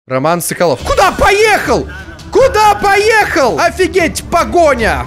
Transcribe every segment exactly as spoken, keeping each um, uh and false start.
Роман Соколов. Куда поехал? Куда поехал? Офигеть, погоня!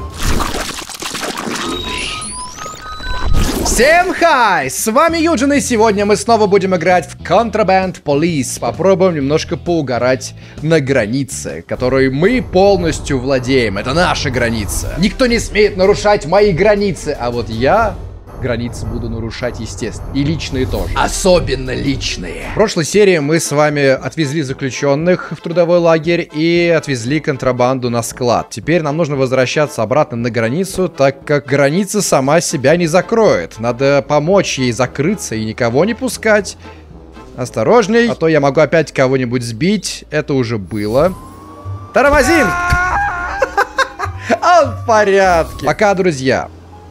Всем хай! С вами Юджин, и сегодня мы снова будем играть в Contraband Police. Попробуем немножко поугарать на границе, которой мы полностью владеем. Это наша граница. Никто не смеет нарушать мои границы, а вот я... границы буду нарушать, естественно. И личные тоже. Особенно личные. В прошлой серии мы с вами отвезли заключенных в трудовой лагерь и отвезли контрабанду на склад. Теперь нам нужно возвращаться обратно на границу, так как граница сама себя не закроет. Надо помочь ей закрыться и никого не пускать. Осторожней, а то я могу опять кого-нибудь сбить. Это уже было. Тормозим! Он в порядке. Пока, друзья.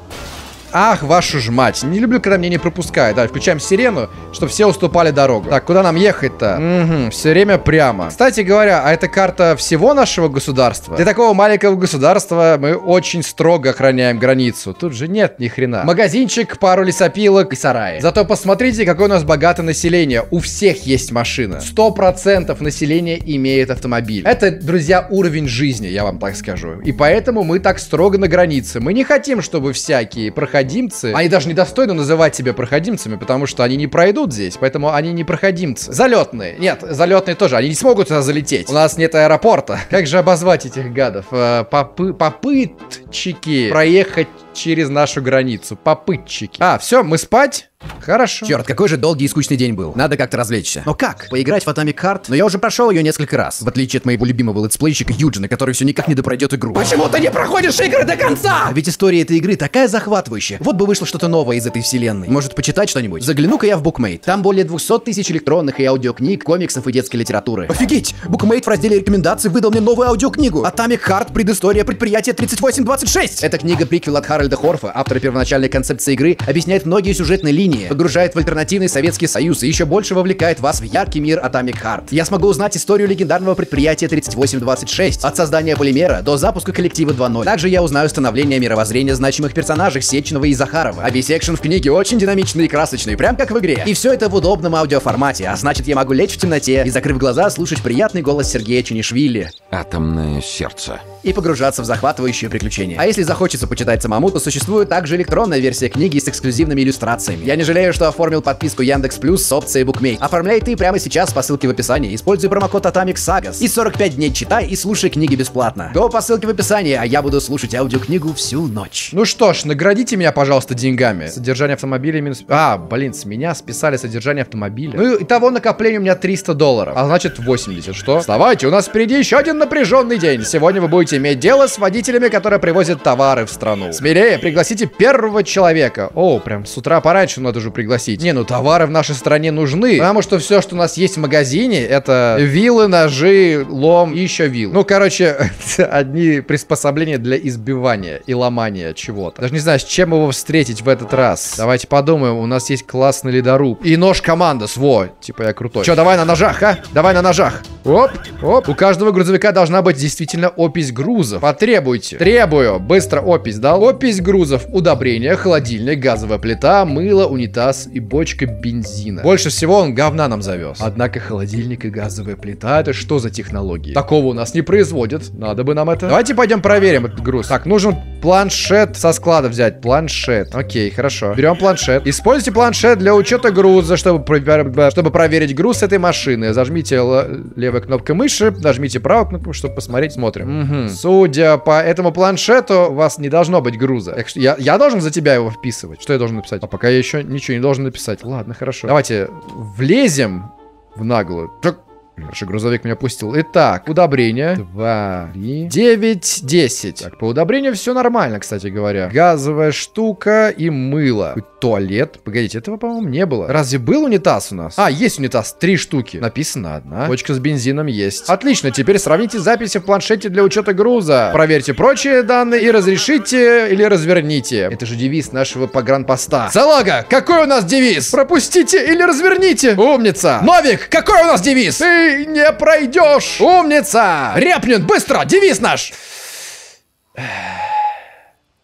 Ах, вашу ж мать. Не люблю, когда меня не пропускают. Да, включаем сирену, чтобы все уступали дорогу. Так, куда нам ехать-то? Угу, все время прямо. Кстати говоря, а это карта всего нашего государства? Для такого маленького государства мы очень строго охраняем границу. Тут же нет ни хрена. Магазинчик, пару лесопилок и сараи. Зато посмотрите, какое у нас богатое население. У всех есть машина. Сто процентов населения имеет автомобиль. Это, друзья, уровень жизни, я вам так скажу. И поэтому мы так строго на границе. Мы не хотим, чтобы всякие проходимцы, они даже недостойны называть себя проходимцами, потому что они не пройдут здесь, поэтому они не проходимцы. Залетные. Нет, залетные тоже. Они не смогут сюда залететь. У нас нет аэропорта. Как же обозвать этих гадов? Попы... Попытчики проехать через нашу границу. Попытчики. А, все, мы спать? Хорошо. Черт, какой же долгий и скучный день был. Надо как-то развлечься. Но как? Поиграть в Atomic Heart? Но я уже прошел ее несколько раз. В отличие от моего любимого летсплейщика Юджина, который все никак не допройдет игру. Почему ты не проходишь игры до конца? А ведь история этой игры такая захватывающая. Вот бы вышло что-то новое из этой вселенной. Может, почитать что-нибудь? Загляну-ка я в Bookmate. Там более двухсот тысяч электронных и аудиокниг, комиксов и детской литературы. Офигеть! Bookmate в разделе рекомендаций выдал мне новую аудиокнигу. Atomic Heart. Предыстория предприятия тридцать восемь двадцать шесть. Эта книга-приквел от Харальда Хорфа, автора первоначальной концепции игры, объясняет многие сюжетные линии, погружает в альтернативный Советский Союз и еще больше вовлекает вас в яркий мир Atomic Heart. Я смогу узнать историю легендарного предприятия тридцать восемь двадцать шесть, от создания полимера до запуска коллектива два ноль. Также я узнаю становление мировоззрения значимых персонажей Сеченова и Захарова. А весь экшен в книге очень динамичный и красочный, прям как в игре. И все это в удобном аудиоформате, а значит, я могу лечь в темноте и, закрыв глаза, слушать приятный голос Сергея Чунишвили. Атомное сердце. И погружаться в захватывающие приключения. А если захочется почитать самому, то существует также электронная версия книги с эксклюзивными иллюстрациями. Я не жалею, что оформил подписку Яндекс Плюс с опцией Bookmate. Оформляй ты прямо сейчас по ссылке в описании. Используй промокод Atomic Sagas. И сорок пять дней читай и слушай книги бесплатно. Go по ссылке в описании, а я буду слушать аудиокнигу всю ночь. Ну что ж, наградите меня, пожалуйста, деньгами. Содержание автомобиля минус... А, блин, с меня списали содержание автомобиля. Ну, итого накопление у меня триста долларов. А значит, восемьдесят. Что? Вставайте, у нас впереди еще один напряженный день. Сегодня вы будете иметь дело с водителями, которые привозят товары в страну. Смелее, пригласите первого человека. О, прям с утра пораньше надо уже пригласить. Не, ну товары в нашей стране нужны, потому что все, что у нас есть в магазине, это вилы, ножи, лом и еще вилы. Ну, короче, одни приспособления для избивания и ломания чего-то. Даже не знаю, с чем его встретить в этот раз. Давайте подумаем, у нас есть классный ледоруб. И нож командос, во, типа я крутой. Че, давай на ножах, а? Давай на ножах. Оп, оп. У каждого грузовика должна быть действительно опись грузов. Потребуйте. Требую. Быстро опись дал. Опись грузов. Удобрения, холодильник, газовая плита, мыло, унитаз и бочка бензина. Больше всего он говна нам завез. Однако холодильник и газовая плита — это что за технологии? Такого у нас не производят. Надо бы нам это. Давайте пойдем проверим этот груз. Так, нужен планшет со склада взять. Планшет. Окей, хорошо. Берем планшет. Используйте планшет для учета груза, чтобы, чтобы проверить груз этой машины. Зажмите левой кнопкой мыши, нажмите правую кнопку, чтобы посмотреть. Смотрим. Угу. Судя по этому планшету, у вас не должно быть груза. Я, я должен за тебя его вписывать. Что я должен написать? А пока я еще ничего не должен написать. Ладно, хорошо. Давайте влезем в наглую. Хорошо, грузовик меня пустил. Итак, удобрение. Два, три, девять, десять. Так, по удобрению все нормально, кстати говоря. Газовая штука и мыло. Туалет. Погодите, этого, по-моему, не было. Разве был унитаз у нас? А, есть унитаз. Три штуки. Написано одна. Бочка с бензином есть. Отлично, теперь сравните записи в планшете для учета груза. Проверьте прочие данные и разрешите или разверните. Это же девиз нашего погранпоста. Салага, какой у нас девиз? Пропустите или разверните. Умница. Новик, какой у нас девиз? Ты не пройдешь. Умница. Репнин, быстро, девиз наш.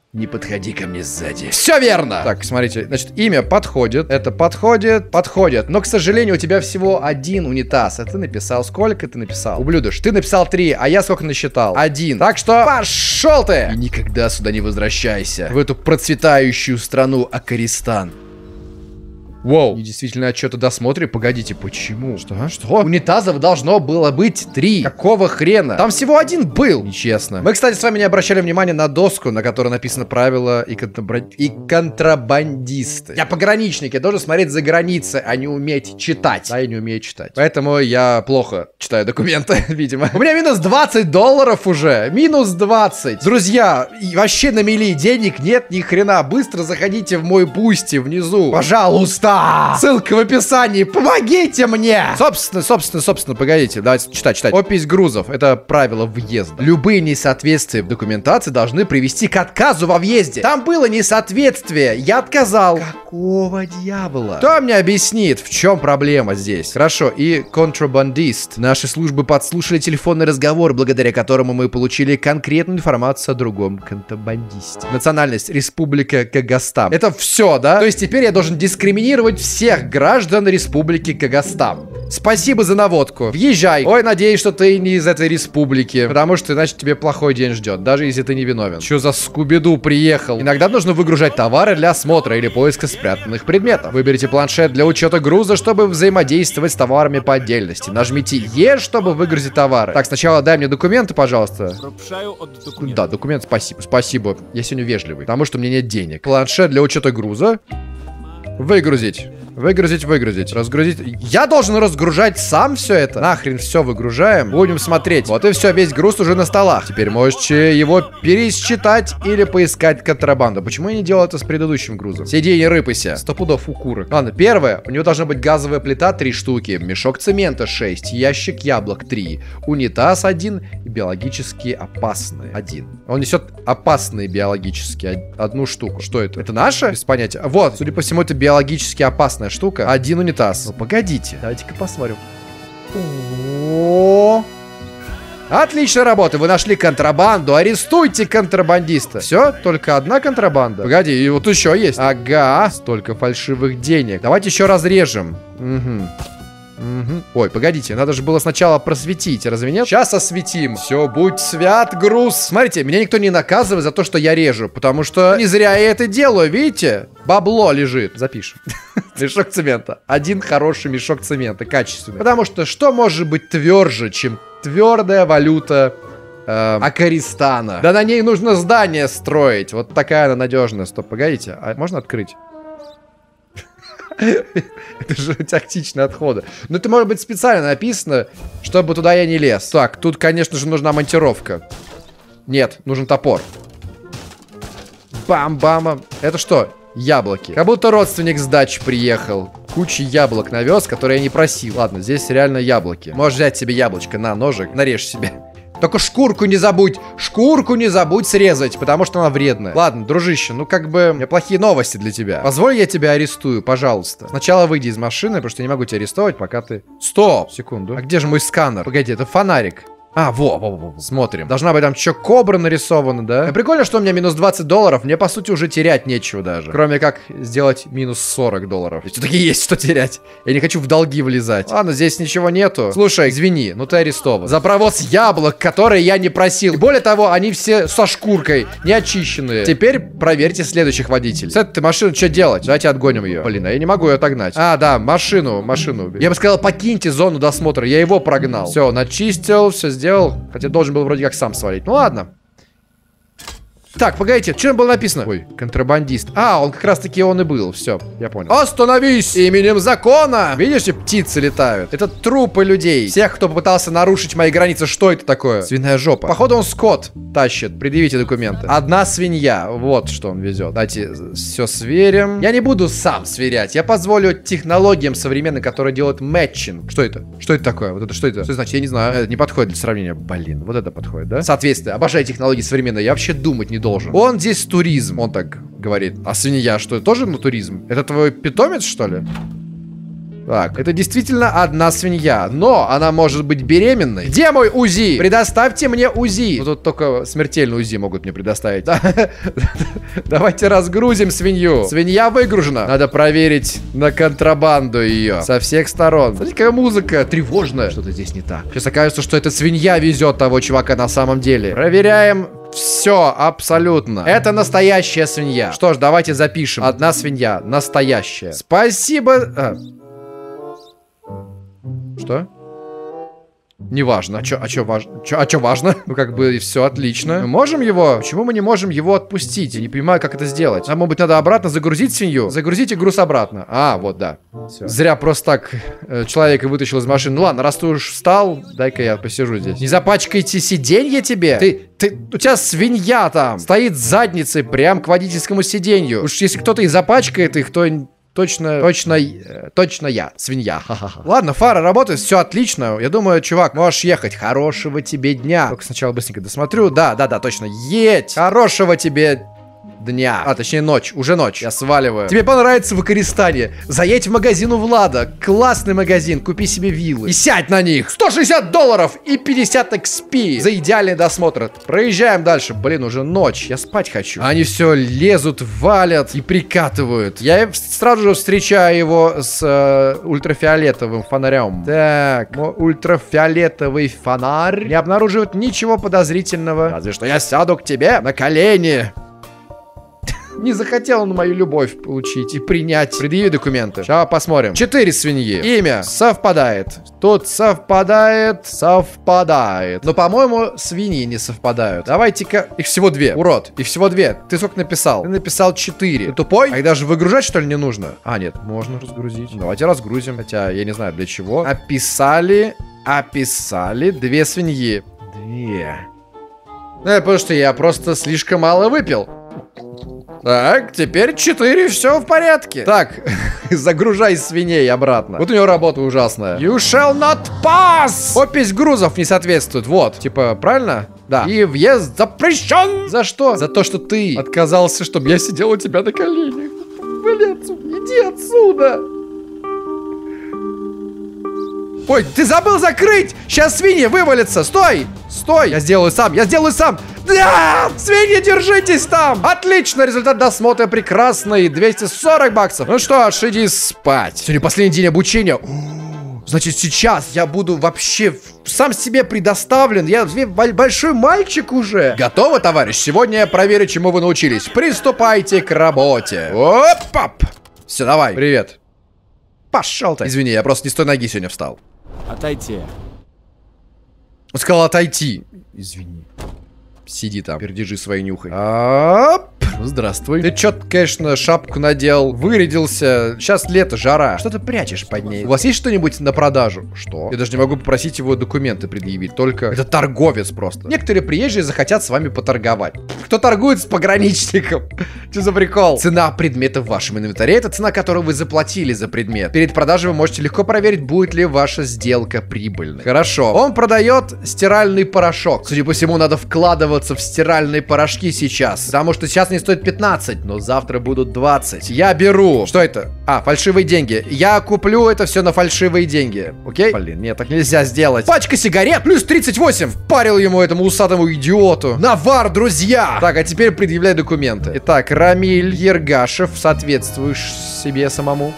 Не подходи ко мне сзади. Все верно! Так, смотрите, значит, имя подходит, это подходит, подходит. Но, к сожалению, у тебя всего один унитаз. А ты написал, сколько ты написал? Ублюдыш, ты написал три, а я сколько насчитал? Один. Так что пошел ты! И никогда сюда не возвращайся. В эту процветающую страну Акаристан. Воу. И действительно отчеты досмотре. Погодите, почему? Что? Что? Унитазов должно было быть три. Какого хрена? Там всего один был. Нечестно. Мы, кстати, с вами не обращали внимания на доску, на которой написано правила и, контраб... и контрабандисты. Я пограничник, я должен смотреть за границей, а не уметь читать. Да, я не умею читать. Поэтому я плохо читаю документы, видимо. У меня минус двадцать долларов уже. Минус двадцать. Друзья, вообще на мели денег нет ни хрена. Быстро заходите в мой бусти внизу. Пожалуйста. Ссылка в описании. Помогите мне! Собственно, собственно, собственно, погодите. Давайте читать, читать. Опись грузов. Это правило въезда. Любые несоответствия в документации должны привести к отказу во въезде. Там было несоответствие. Я отказал. Какого дьявола? Кто мне объяснит, в чем проблема здесь? Хорошо. И контрабандист. Наши службы подслушали телефонный разговор, благодаря которому мы получили конкретную информацию о другом контрабандисте. Национальность. Республика Кагастан. Это все, да? То есть теперь я должен дискриминировать всех граждан Республики Кагастан. Спасибо за наводку. Въезжай. Ой, надеюсь, что ты не из этой республики, потому что иначе тебе плохой день ждет, даже если ты не виновен. Что за Скуби-Ду приехал? Иногда нужно выгружать товары для осмотра или поиска спрятанных предметов. Выберите планшет для учета груза, чтобы взаимодействовать с товарами по отдельности. Нажмите Е, чтобы выгрузить товары. Так, сначала дай мне документы, пожалуйста. Да, документы, спасибо. Спасибо. Я сегодня вежливый, потому что у меня нет денег. Планшет для учета груза. Выгрузить. Выгрузить, выгрузить. Разгрузить. Я должен разгружать сам все это? Нахрен все выгружаем. Будем смотреть. Вот и все, весь груз уже на столах. Теперь можете его пересчитать или поискать контрабанду. Почему я не делал это с предыдущим грузом? Сиди, не рыпайся. Сто пудов укурок. Ладно, первое. У него должна быть газовая плита три штуки. Мешок цемента шесть. Ящик яблок три. Унитаз один. И биологически опасные один. Он несет опасные биологически одну штуку. Что это? Это наше? Без понятия. Вот, судя по всему, это биологически опасная штука. Один унитаз. Ну, погодите. Давайте-ка посмотрим. О-о-о. Отличная работа. Вы нашли контрабанду. Арестуйте контрабандиста. Все? Только одна контрабанда? Погоди, и вот еще есть. Ага. Столько фальшивых денег. Давайте еще разрежем. Угу. Угу. Ой, погодите, надо же было сначала просветить, разве нет? Сейчас осветим. Все, будь свят, груз. Смотрите, меня никто не наказывает за то, что я режу, потому что не зря я это делаю, видите? Бабло лежит. Запишем. Мешок цемента. Один хороший мешок цемента, качественный. Потому что что может быть тверже, чем твердая валюта э, Акаристана? Да на ней нужно здание строить. Вот такая она надежная. Стоп, погодите, а можно открыть? Это же тактичные отходы. Но это может быть специально написано, чтобы туда я не лез. Так, тут, конечно же, нужна монтировка. Нет, нужен топор. Бам-бам. Это что? Яблоки. Как будто родственник с дачи приехал. Куча яблок навез, которые я не просил. Ладно, здесь реально яблоки. Можешь взять себе яблочко на ножик, нарежь себе. Только шкурку не забудь, шкурку не забудь срезать, потому что она вредная. Ладно, дружище, ну как бы, у меня плохие новости для тебя. Позволь, я тебя арестую, пожалуйста. Сначала выйди из машины, потому что я не могу тебя арестовать, пока ты... Стоп! Секунду. А где же мой сканер? Погоди, это фонарик. А, во, во, во, во, смотрим. Должна быть там что, кобра нарисована, да? И прикольно, что у меня минус двадцать долларов. Мне, по сути, уже терять нечего даже. Кроме как сделать минус сорок долларов. Все-таки есть что терять. Я не хочу в долги влезать. Ладно, здесь ничего нету. Слушай, извини, ну ты арестован. За провоз яблок, которые я не просил. И более того, они все со шкуркой, не очищенные. Теперь проверьте следующих водителей. С этой машиной что делать? Давайте отгоним ее. Блин, а я не могу ее отогнать. А, да, машину, машину. Я бы сказал, покиньте зону досмотра. Я его прогнал. Все, начистил, все сделал. Хотя должен был вроде как сам свалить. Ну ладно. Так, погодите, что там было написано? Ой, контрабандист. А, он как раз таки он и был. Все, я понял. Остановись! Именем закона! Видишь, птицы летают. Это трупы людей. Всех, кто попытался нарушить мои границы. Что это такое? Свиная жопа. Походу он скот тащит. Предъявите документы. Одна свинья. Вот что он везет. Давайте все сверим. Я не буду сам сверять. Я позволю технологиям современным, которые делают мэтчинг. Что это? Что это такое? Вот это что это? Что это значит? Я не знаю. Это не подходит для сравнения. Блин, вот это подходит, да? Соответствие. Обожаю технологии современные. Я вообще думать не должен. Он здесь туризм. Он так говорит. А свинья что, тоже на туризм? Это твой питомец, что ли? Так, это действительно одна свинья, но она может быть беременной. Где мой УЗИ? Предоставьте мне УЗИ. Ну, тут только смертельный УЗИ могут мне предоставить. Давайте разгрузим свинью. Свинья выгружена. Надо проверить на контрабанду ее со всех сторон. Смотрите, какая музыка тревожная. Что-то здесь не так. Сейчас окажется, что эта свинья везет того чувака на самом деле. Проверяем. Все, абсолютно. Это настоящая свинья. Что ж, давайте запишем. Одна свинья, настоящая. Спасибо. А. Что? Неважно. А чё, а чё важно? Чё, а чё важно? Ну, как бы, все отлично. Мы можем его? Почему мы не можем его отпустить? Я не понимаю, как это сделать. А, может быть, надо обратно загрузить свинью? Загрузите груз обратно. А, вот, да. Всё. Зря просто так э, человека вытащил из машины. Ну ладно, раз ты уж встал, дай-ка я посижу здесь. Не запачкайте сиденье тебе? Ты, ты, у тебя свинья там стоит с задницей прям к водительскому сиденью. Уж если кто-то и запачкает их, то... Точно, точно, э, точно я, свинья. Ха-ха-ха. Ладно, фара работает, все отлично. Я думаю, чувак, можешь ехать. Хорошего тебе дня. Только сначала быстренько досмотрю. Да, да, да, точно. Едь. Хорошего тебе дня. А, точнее, ночь. Уже ночь. Я сваливаю. Тебе понравится Вакаристане. Заедь в магазин у Влада. Классный магазин. Купи себе виллы. И сядь на них. сто шестьдесят долларов и пятьдесят экс пи за идеальный досмотр. Проезжаем дальше. Блин, уже ночь. Я спать хочу. Они все лезут, валят и прикатывают. Я сразу же встречаю его с э, ультрафиолетовым фонарем. Так, мой ультрафиолетовый фонарь не обнаруживает ничего подозрительного. Разве что я сяду к тебе на колени. Не захотел он мою любовь получить и принять. Предъяви документы. Сейчас посмотрим. Четыре свиньи. Имя совпадает. Тут совпадает, совпадает. Но, по-моему, свиньи не совпадают. Давайте-ка... Их всего две. Урод. Их всего две. Ты сколько написал? Ты написал четыре. Ты тупой? А их даже выгружать, что ли, не нужно? А, нет. Можно разгрузить. Давайте разгрузим. Хотя, я не знаю, для чего. Описали. Описали. Две свиньи. Две. Ну, потому что я просто слишком мало выпил. Так, теперь четыре, все в порядке. Так, загружай свиней обратно. Вот у него работа ужасная. You shall not pass! Опись грузов не соответствует, вот. Типа, правильно? Да. И въезд запрещен! За что? За то, что ты отказался, чтобы я сидел у тебя на коленях. Вали отсюда, иди отсюда! Ой, ты забыл закрыть! Сейчас свиньи вывалятся! Стой! Стой! Я сделаю сам! Я сделаю сам! Да! Свиньи, держитесь там! Отлично! Результат досмотра прекрасный! двести сорок баксов! Ну что ж, иди спать! Сегодня последний день обучения. О, значит, сейчас я буду вообще сам себе предоставлен. Я большой мальчик уже. Готово, товарищ? Сегодня я проверю, чему вы научились. Приступайте к работе. Оп-оп! Все, давай. Привет. Пошел ты. Извини, я просто не с той ноги сегодня встал. Отойти. Он сказал отойти. Извини. Сиди там, передержи свои нюхой. Оп. Здравствуй. Ты чё-то, конечно, шапку надел, вырядился. Сейчас лето, жара. Что ты прячешь под ней? У вас есть что-нибудь на продажу? Что? Я даже не могу попросить его документы предъявить. Только это торговец просто. Некоторые приезжие захотят с вами поторговать. Кто торгует с пограничником? Что за прикол? Цена предмета в вашем инвентаре — это цена, которую вы заплатили за предмет. Перед продажей вы можете легко проверить, будет ли ваша сделка прибыльной. Хорошо. Он продает стиральный порошок. Судя по всему, надо вкладываться в стиральные порошки сейчас. Потому что сейчас не стоит пятнадцать, но завтра будут двадцать. Я беру. Что это? А, фальшивые деньги. Я куплю это все на фальшивые деньги. Окей? Блин, нет, так нельзя сделать. Пачка сигарет плюс тридцать восемь. Впарил ему, этому усатому идиоту. Навар, друзья! Так, а теперь предъявляй документы. Итак, Рамиль Ергашев, соответствуешь себе самому.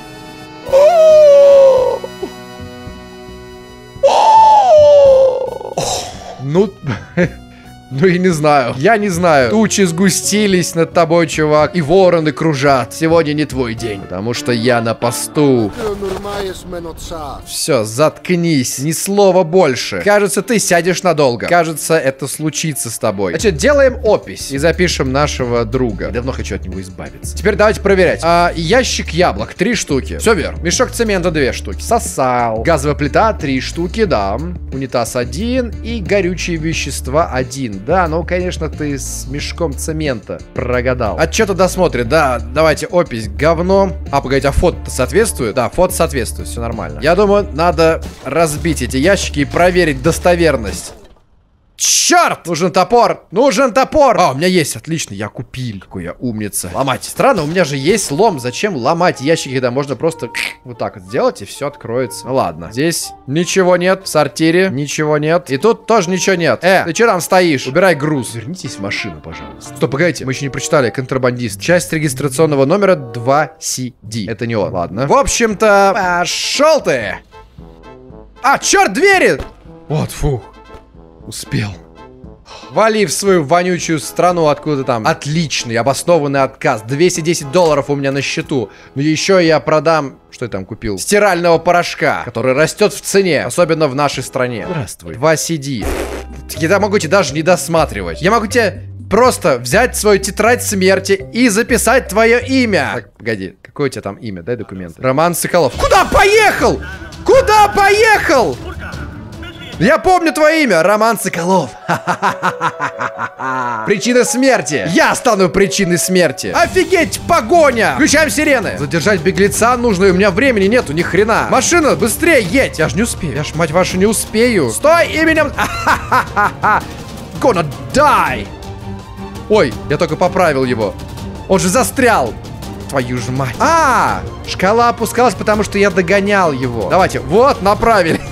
Ну... Ну, я не знаю. Я не знаю. Тучи сгустились над тобой, чувак, и вороны кружат. Сегодня не твой день, потому что я на посту. Все, заткнись. Ни слова больше. Кажется, ты сядешь надолго. Кажется, это случится с тобой. Значит, делаем опись и запишем нашего друга. Я давно хочу от него избавиться. Теперь давайте проверять. А, ящик яблок, три штуки. Все верно. Мешок цемента, две штуки. Сосал. Газовая плита, три штуки, да. Унитаз один и горючие вещества один. Да, ну, конечно, ты с мешком цемента прогадал. Отчета досмотрит, да, давайте опись, говно. А, погодите, а фото соответствует? Да, фото соответствует, все нормально. Я думаю, надо разбить эти ящики и проверить достоверность. Черт! Нужен топор! Нужен топор! А, у меня есть, отлично, я купил. Какой я умница. Ломать. Странно, у меня же есть лом. Зачем ломать ящики, когда можно просто вот так вот сделать, и все откроется. Ну ладно. Здесь ничего нет. В сортире ничего нет. И тут тоже ничего нет. Э, ты что там стоишь? Убирай груз. Вернитесь в машину, пожалуйста. Стоп, погодите, мы еще не прочитали. Контрабандист. Часть регистрационного номера два си ди. Это не он, ладно. В общем-то, пошел ты! А, черт, двери! Вот, фух. Успел. Вали в свою вонючую страну, откуда там. Отличный, обоснованный отказ. двести десять долларов у меня на счету. Но еще я продам... Что я там купил? Стирального порошка, который растет в цене. Особенно в нашей стране. Здравствуй. два си ди. Я могу тебе даже не досматривать. Я могу тебе просто взять свою тетрадь смерти и записать твое имя. Так, погоди. Какое у тебя там имя? Дай документы. Роман Соколов. Куда поехал? Куда поехал? Я помню твое имя, Роман Соколов. Причина смерти. Я стану причиной смерти. Офигеть, погоня. Включаем сирены. Задержать беглеца нужно, и у меня времени нету, ни хрена. Машина, быстрее едь. Я ж не успею. Я ж, мать вашу, не успею. Стой, именем... Gonna die. Ой, я только поправил его. Он же застрял. Твою ж мать. А, шкала опускалась, потому что я догонял его. Давайте, вот, направили.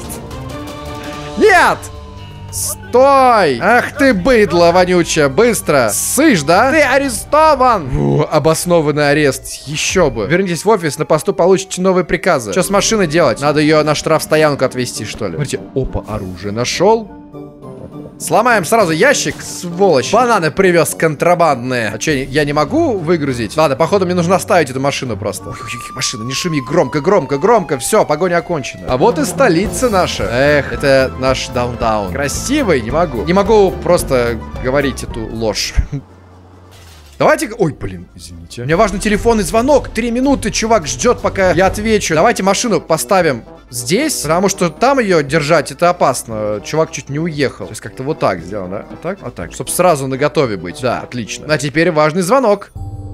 Нет! Стой! Ах ты, быдло вонючая! Быстро! Сышь, да? Ты арестован! Фу, обоснованный арест. Еще бы. Вернитесь в офис, на посту получите новые приказы. Что с машиной делать? Надо ее на штрафстоянку отвезти, что ли? Смотрите, опа, оружие нашел. Сломаем сразу ящик, сволочь. Бананы привез контрабандные. А что, я не могу выгрузить? Ладно, походу мне нужно оставить эту машину просто. Ой, машина, не шуми, громко, громко, громко. Все, погоня окончена. А вот и столица наша. Эх, это наш даунтаун. Красивый, не могу. Не могу просто говорить эту ложь. Давайте... Ой, блин, извините. Мне важен телефонный звонок. Три минуты, чувак ждет, пока я отвечу. Давайте машину поставим здесь, потому что там ее держать, это опасно. Чувак чуть не уехал. То есть как-то вот так сделано, да? А так? А так. Чтоб сразу наготове быть. Да, отлично. А теперь важный звонок.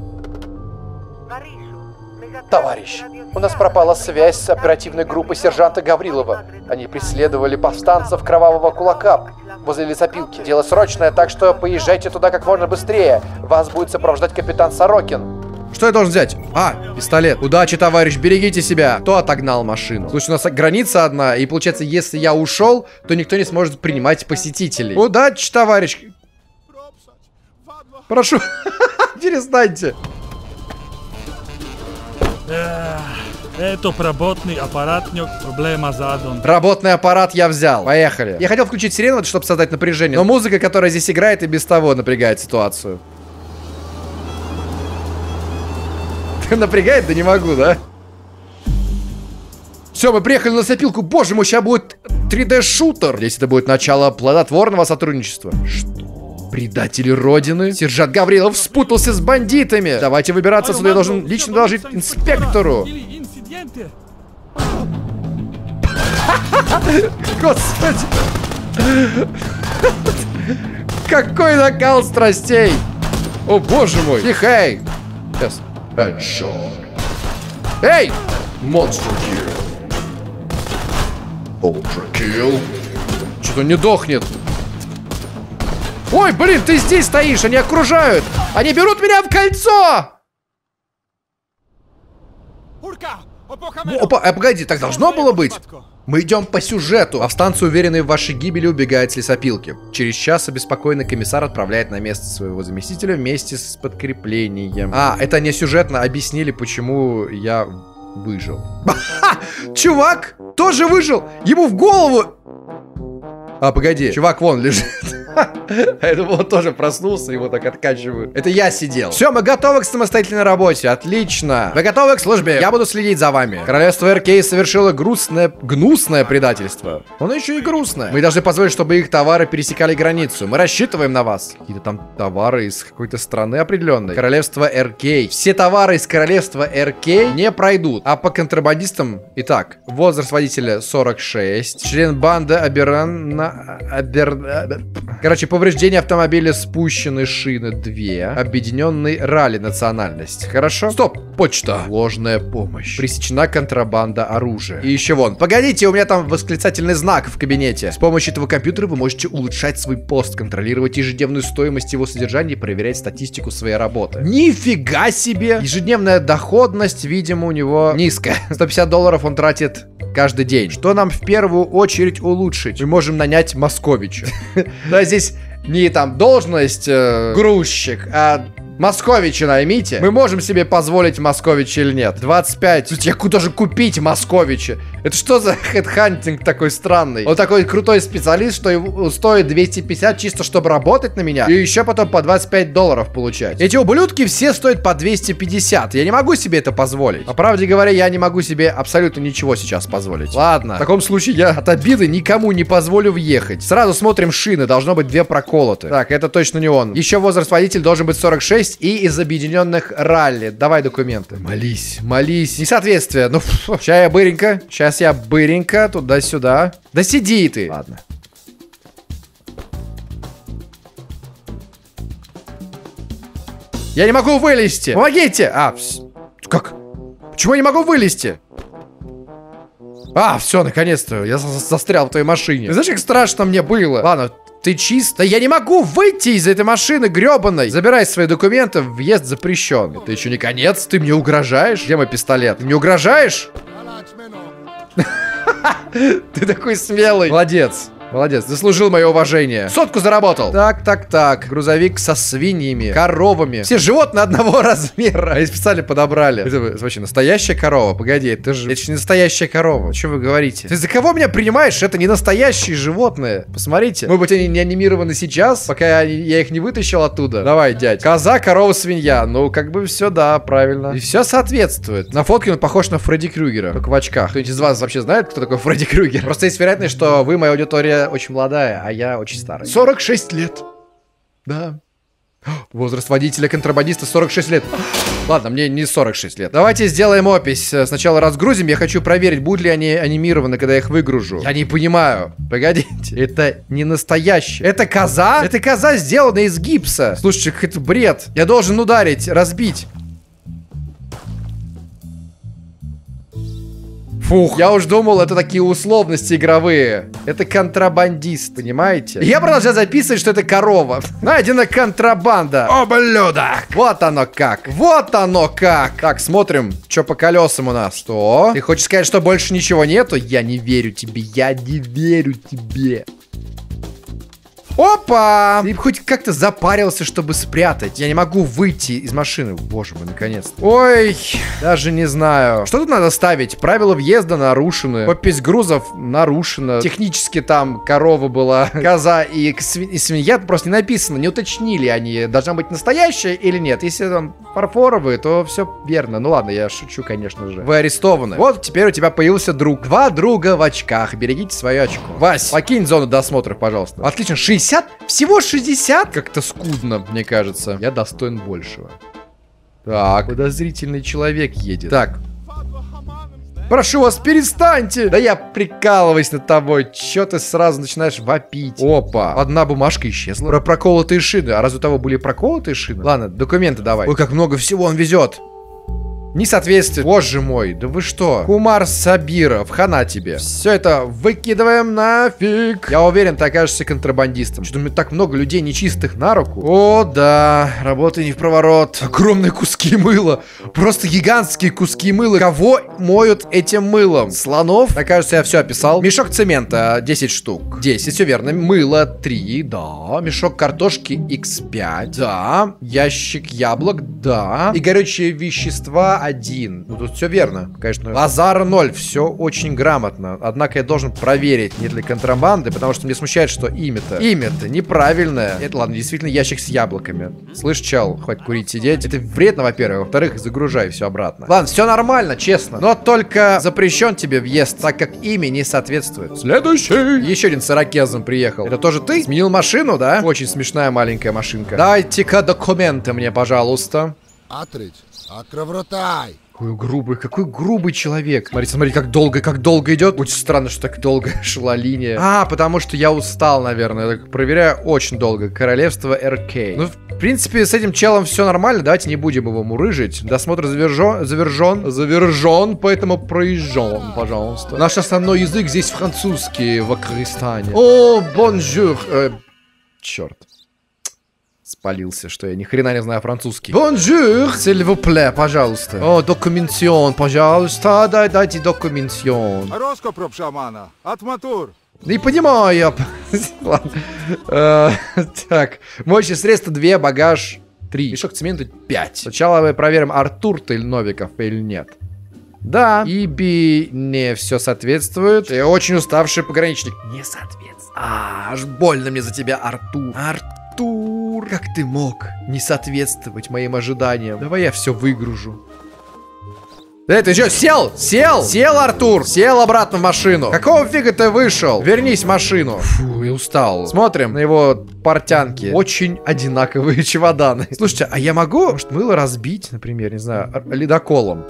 Товарищ, у нас пропала связь с оперативной группой сержанта Гаврилова. Они преследовали повстанцев Кровавого Кулака возле лесопилки. Дело срочное, так что поезжайте туда как можно быстрее. Вас будет сопровождать капитан Сорокин. Что я должен взять? А, пистолет. Удачи, товарищ, берегите себя. Кто отогнал машину? Слушай, у нас граница одна, и получается, если я ушел, то никто не сможет принимать посетителей. Удачи, товарищ. Прошу, перестаньте. Это работный аппаратник, проблема задан. Работный аппарат я взял. Поехали. Я хотел включить сирену, чтобы создать напряжение, но музыка, которая здесь играет, и без того напрягает ситуацию. Напрягает? Да не могу, да? Все, мы приехали на лесопилку. Боже мой, сейчас будет три дэ-шутер. Здесь это будет начало плодотворного сотрудничества. Что? Предатели Родины? Сержант Гаврилов спутался с бандитами. Давайте выбираться отсюда. Я должен лично доложить инспектору. Господи. Какой накал страстей. О, боже мой. Тихо, эй. Сейчас. Эй! Monster kill. Ultra kill. Что-то не дохнет. Ой, блин, ты здесь стоишь, они окружают. Они берут меня в кольцо. Опа, а погоди, так должно было быть? Мы идем по сюжету. Повстанцы, уверенные в вашей гибели, убегают с лесопилки. Через час обеспокоенный комиссар отправляет на место своего заместителя вместе с подкреплением. А, это не сюжетно. Объяснили, почему я выжил. Чувак тоже выжил. Ему в голову... А, погоди, чувак вон лежит. Я думал, он тоже проснулся, его так откачивают. Это я сидел. Все, мы готовы к самостоятельной работе. Отлично. Вы готовы к службе? Я буду следить за вами. Королевство эр кей совершило грустное, гнусное предательство. Оно еще и грустное. Мы должны позволить, чтобы их товары пересекали границу. Мы рассчитываем на вас. Какие-то там товары из какой-то страны определенной. Королевство эр кей. Все товары из королевства эр кей не пройдут. А по контрабандистам... Итак, возраст водителя сорок шесть. Член банды Аберан... Абер... Короче, по Повреждение автомобиля, спущены шины две. Объединенный ралли национальность. Хорошо? Стоп, почта. Ложная помощь. Пресечена контрабанда оружия. И еще вон. Погодите, у меня там восклицательный знак в кабинете. С помощью этого компьютера вы можете улучшать свой пост, контролировать ежедневную стоимость его содержания и проверять статистику своей работы. Нифига себе! Ежедневная доходность, видимо, у него низкая. сто пятьдесят долларов он тратит каждый день. Что нам в первую очередь улучшить? Мы можем нанять Московича. Да, здесь не там должность э, грузчик, а Московича наймите. Мы можем себе позволить Московича или нет? двадцать пять. Слушайте, я куда же купить Московича? Это что за хедхантинг такой странный? Он такой крутой специалист, что его стоит двести пятьдесят чисто, чтобы работать на меня. И еще потом по двадцать пять долларов получать. Эти ублюдки все стоят по двести пятьдесят. Я не могу себе это позволить. По правде говоря, я не могу себе абсолютно ничего сейчас позволить. Ладно. В таком случае я от обиды никому не позволю въехать. Сразу смотрим шины. Должно быть две проколоты. Так, это точно не он. Еще возраст водителя должен быть сорок шесть. И из объединенных ралли. Давай документы. Молись, молись. Несоответствие. Ну, сейчас я быренько. Сейчас я быренько. Туда-сюда. Да сиди ты. Ладно. Я не могу вылезти. Помогите. А, как? Почему я не могу вылезти? А, все, наконец-то. Я застрял в твоей машине. Знаешь, как страшно мне было. Ладно. Ты чисто? Я не могу выйти из этой машины гребаной. Забирай свои документы, въезд запрещен. Это еще не конец, ты мне угрожаешь? Где мой пистолет? Ты мне угрожаешь? Ты такой смелый. Молодец. Молодец, заслужил мое уважение. Сотку заработал. Так, так, так. Грузовик со свиньями, коровами. Все животные одного размера. Они специально подобрали. Это вообще настоящая корова? Погоди, это же, это же не настоящая корова. Что вы говорите? Ты за кого меня принимаешь? Это не настоящие животные. Посмотрите. Может быть, они не анимированы сейчас, пока я, я их не вытащил оттуда. Давай, дядь. Коза, корова, свинья. Ну, как бы все, да, правильно. И все соответствует. На фотке он похож на Фредди Крюгера. Только в очках. Кто-нибудь из вас вообще знает, кто такой Фредди Крюгер? Просто есть вероятность, что вы, моя аудитория, очень молодая, а я очень старый. сорок шесть лет. Да. Возраст водителя-контрабандиста сорок шесть лет. Ладно, мне не сорок шесть лет. Давайте сделаем опись. Сначала разгрузим. Я хочу проверить, будут ли они анимированы, когда я их выгружу. Я не понимаю. Погодите. Это не настоящий. Это коза? Это коза, сделана из гипса. Слушайте, это бред. Я должен ударить, разбить. Фух, я уж думал, это такие условности игровые. Это контрабандист, понимаете? Я продолжаю записывать, что это корова. Найдена контрабанда. Ублюдок. Вот оно как. Вот оно как. Так, смотрим, что по колесам у нас. Что? Ты хочешь сказать, что больше ничего нету? Я не верю тебе. Я не верю тебе. Опа! Ты хоть как-то запарился, чтобы спрятать. Я не могу выйти из машины. Боже мой, наконец-то. Ой, даже не знаю. Что тут надо ставить? Правила въезда нарушены. Опись грузов нарушена. Технически там корова была, коза и, и свинья. Просто не написано, не уточнили они, должна быть настоящая или нет. Если там фарфоровые, то все верно. Ну ладно, я шучу, конечно же. Вы арестованы. Вот теперь у тебя появился друг. Два друга в очках. Берегите свое очко. Вась, покинь зону досмотров, пожалуйста. Отлично, шестьдесят? Всего шестьдесят? Как-то скудно, мне кажется. Я достоин большего. Так, подозрительный человек едет. Так. Прошу вас, перестаньте! Да я прикалываюсь над тобой. Чё ты сразу начинаешь вопить? Опа, одна бумажка исчезла. Про проколотые шины. А разве у того были проколотые шины? Ладно, документы давай. Ой, как много всего он везет. Несоответствие. Боже мой, да вы что? Кумар Сабиров, хана тебе. Все это выкидываем нафиг. Я уверен, ты окажешься контрабандистом. Что-то мне так много людей нечистых на руку. О, да, работа не в проворот. Огромные куски мыла. Просто гигантские куски мыла. Кого моют этим мылом? Слонов? Мне кажется, я все описал. Мешок цемента десять штук. десять, все верно. Мыло три, да. Мешок картошки икс пять, да. Ящик яблок, да. И горючие вещества один. Ну, тут все верно, конечно. Базара ноль, все очень грамотно. Однако я должен проверить, нет ли контрабанды, потому что меня смущает, что имя-то. Имя-то неправильное. Это, ладно, действительно ящик с яблоками. Слышь, чел, хватит курить, сидеть. Это вредно, во-первых. Во-вторых, загружай все обратно. Ладно, все нормально, честно. Но только запрещен тебе въезд, так как имя не соответствует. Следующий. Еще один с ирокезом приехал. Это тоже ты? Сменил машину, да? Очень смешная маленькая машинка. Дайте-ка документы мне, пожалуйста. Атрич, акровротай. Какой грубый, какой грубый человек. Смотрите, смотрите, как долго, как долго идет. Очень странно, что так долго шла линия. А, потому что я устал, наверное. Я так проверяю очень долго. Королевство эр кей. Ну, в принципе, с этим челом все нормально. Давайте не будем его мурыжить. Досмотр завержен, завержен, завержен, поэтому проезжен, пожалуйста. Наш основной язык здесь французский, в Акристане. О, бонжур. Э, черт. Спалился, что я ни хрена не знаю французский. Бонжур, s'il vous plaît, пожалуйста. О, документион, пожалуйста. Дай, дайте документион. Роско проб шамана. Атматур. Не понимаю я. Ладно. Э, так, моющие средства два, багаж три. Мешок цемента пять. Сначала мы проверим, Артур ты Новиков или нет. Да. Иби не все соответствует. Я очень уставший пограничник. Не соответствует. А, аж больно мне за тебя, Артур. Артур. Артур, как ты мог не соответствовать моим ожиданиям? Давай я все выгружу. Эй, ты что, сел? Сел? Сел, Артур? Сел обратно в машину. Какого фига ты вышел? Вернись в машину. Фу, я устал. Смотрим на его портянки. Очень одинаковые чемоданы. Слушайте, а я могу, может, мыло разбить, например, не знаю, ледоколом?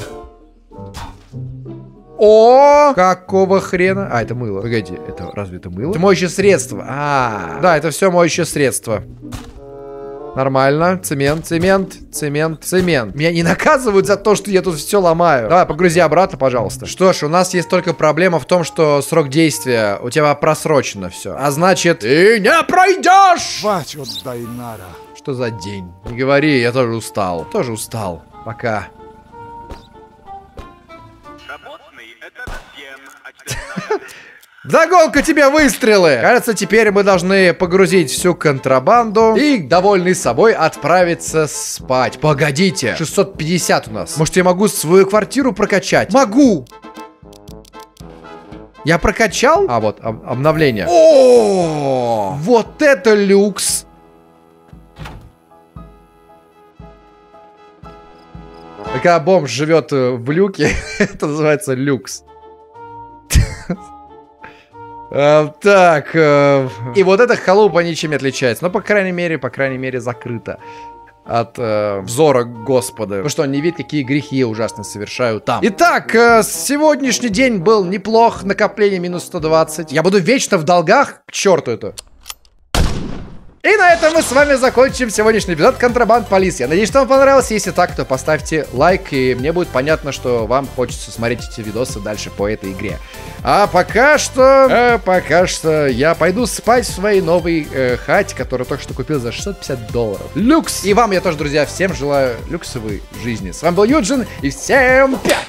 О, какого хрена? А, это мыло. Погоди, это разве это мыло? Это моющее средство. А, да, это все моющее средство. Нормально. Цемент, цемент, цемент, цемент. Меня не наказывают за то, что я тут все ломаю. Давай, погрузи обратно, пожалуйста. Что ж, у нас есть только проблема в том, что срок действия у тебя просрочено все. А значит, ты не пройдешь! Вач от Дайнара. Что за день? Не говори, я тоже устал. Тоже устал. Пока. Вдогонку тебе выстрелы! Кажется, теперь мы должны погрузить всю контрабанду и, довольный собой, отправиться спать. Погодите, шестьсот пятьдесят у нас. Может, я могу свою квартиру прокачать? Могу! Я прокачал? А, вот, об обновление. О, вот это люкс! Когда бомж живет в люке, это называется люкс. Uh, так, uh, и вот эта халупа ничем не отличается. Но, по крайней мере, по крайней мере, закрыта от uh, взора Господа. Потому что он не видит, какие грехи я ужасно совершаю там. Итак, uh, сегодняшний день был неплох. Накопление минус сто двадцать. Я буду вечно в долгах. К черту это. И на этом мы с вами закончим сегодняшний эпизод Контрабанд Полис. Я надеюсь, что вам понравилось. Если так, то поставьте лайк, и мне будет понятно, что вам хочется смотреть эти видосы дальше по этой игре. А пока что, э, пока что я пойду спать в своей новой э, хате, которую только что купил за шестьсот пятьдесят долларов. Люкс! И вам я тоже, друзья, всем желаю люксовой жизни. С вами был Юджин, и всем пять!